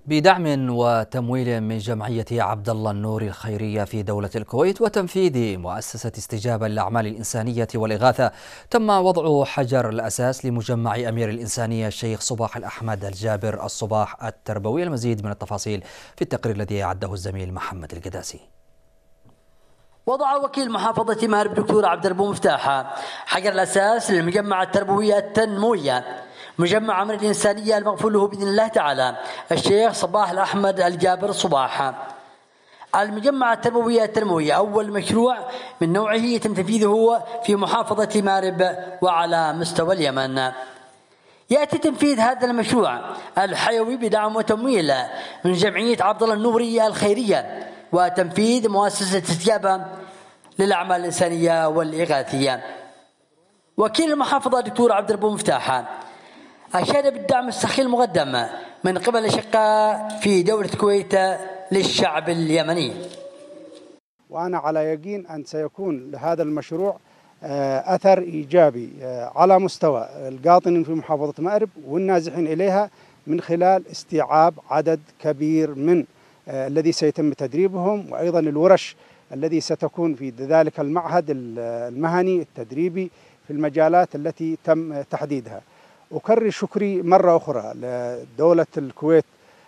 بدعم وتمويل من جمعية عبد الله النور الخيرية في دولة الكويت وتنفيذ مؤسسة استجابة للأعمال الإنسانية والإغاثة، تم وضع حجر الأساس لمجمع أمير الإنسانية الشيخ صباح الأحمد الجابر الصباح التربوي. المزيد من التفاصيل في التقرير الذي أعده الزميل محمد القداسي. وضع وكيل محافظة مأرب دكتور عبد الربو مفتاح حجر الأساس للمجمع التربوي التنموي مجمع أمير الإنسانية المغفور له بإذن الله تعالى الشيخ صباح الأحمد الجابر صباح. المجمع التربوي التنموي أول مشروع من نوعه يتم تنفيذه في محافظة مأرب وعلى مستوى اليمن. يأتي تنفيذ هذا المشروع الحيوي بدعم وتمويل من جمعية عبد الله النوري الخيرية وتنفيذ مؤسسة استجابة للأعمال الإنسانية والإغاثية. وكيل المحافظة دكتور عبد الربو مفتاح أشاد بالدعم السخي المقدم من قبل الأشقاء في دولة الكويت للشعب اليمني. وأنا على يقين أن سيكون لهذا المشروع أثر إيجابي على مستوى القاطنين في محافظة مأرب والنازحين إليها من خلال استيعاب عدد كبير من الذي سيتم تدريبهم، وأيضا الورش الذي ستكون في ذلك المعهد المهني التدريبي في المجالات التي تم تحديدها. أكرر شكري مرة أخرى لدولة الكويت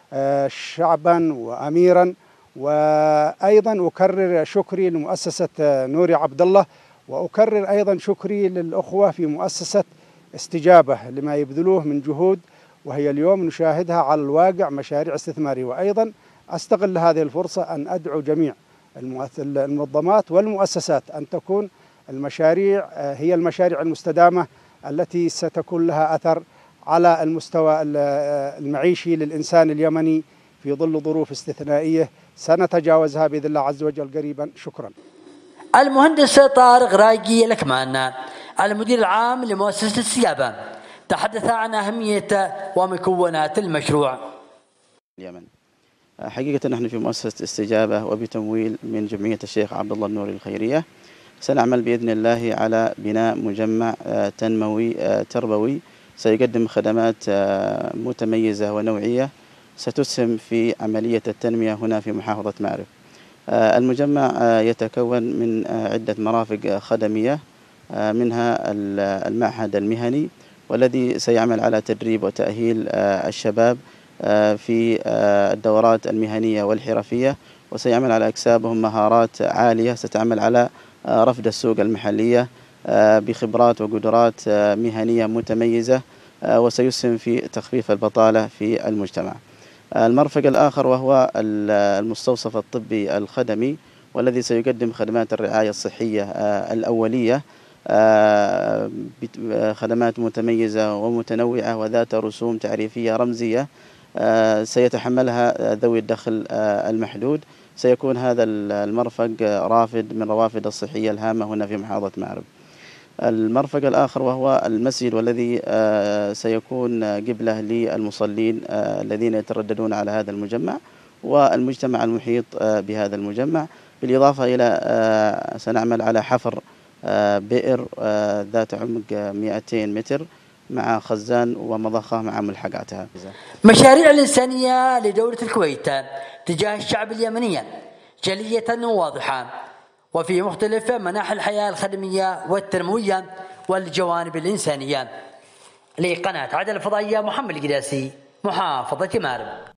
شعبا وأميرا، وأيضا أكرر شكري لمؤسسة نوري عبد الله، وأكرر أيضا شكري للأخوة في مؤسسة استجابة لما يبذلوه من جهود، وهي اليوم نشاهدها على الواقع مشاريع استثمارية. وأيضا أستغل هذه الفرصة أن أدعو جميع المنظمات والمؤسسات أن تكون المشاريع هي المشاريع المستدامة التي ستكون لها أثر على المستوى المعيشي للإنسان اليمني في ظل ظروف استثنائية سنتجاوزها بإذن الله عز وجل قريبا. شكرا. المهندس طارق راقي الأكمان المدير العام لمؤسسة استجابة تحدث عن أهمية ومكونات المشروع. اليمن حقيقة نحن في مؤسسة استجابة وبتمويل من جمعية الشيخ عبد الله النوري الخيرية سنعمل بإذن الله على بناء مجمع تنموي تربوي سيقدم خدمات متميزة ونوعية ستسهم في عملية التنمية هنا في محافظة مأرب. المجمع يتكون من عدة مرافق خدمية، منها المعهد المهني والذي سيعمل على تدريب وتأهيل الشباب في الدورات المهنية والحرفية، وسيعمل على إكسابهم مهارات عالية ستعمل على رفد السوق المحلية بخبرات وقدرات مهنية متميزة، وسيسهم في تخفيف البطالة في المجتمع. المرفق الآخر وهو المستوصف الطبي الخدمي والذي سيقدم خدمات الرعاية الصحية الأولية، خدمات متميزة ومتنوعة وذات رسوم تعريفية رمزية سيتحملها ذوي الدخل المحدود. سيكون هذا المرفق رافد من روافد الصحية الهامة هنا في محافظة مأرب. المرفق الآخر وهو المسجد والذي سيكون قبلة للمصلين الذين يترددون على هذا المجمع والمجتمع المحيط بهذا المجمع، بالإضافة إلى سنعمل على حفر بئر ذات عمق 200 متر مع خزان ومضخة مع ملحقاتها. مشاريع الإنسانية لدولة الكويت تجاه الشعب اليمني جلية وواضحة وفي مختلف مناحي الحياة الخدمية والتنموية والجوانب الإنسانية. لقناة عدن الفضائية محمد القداسي، محافظة مأرب.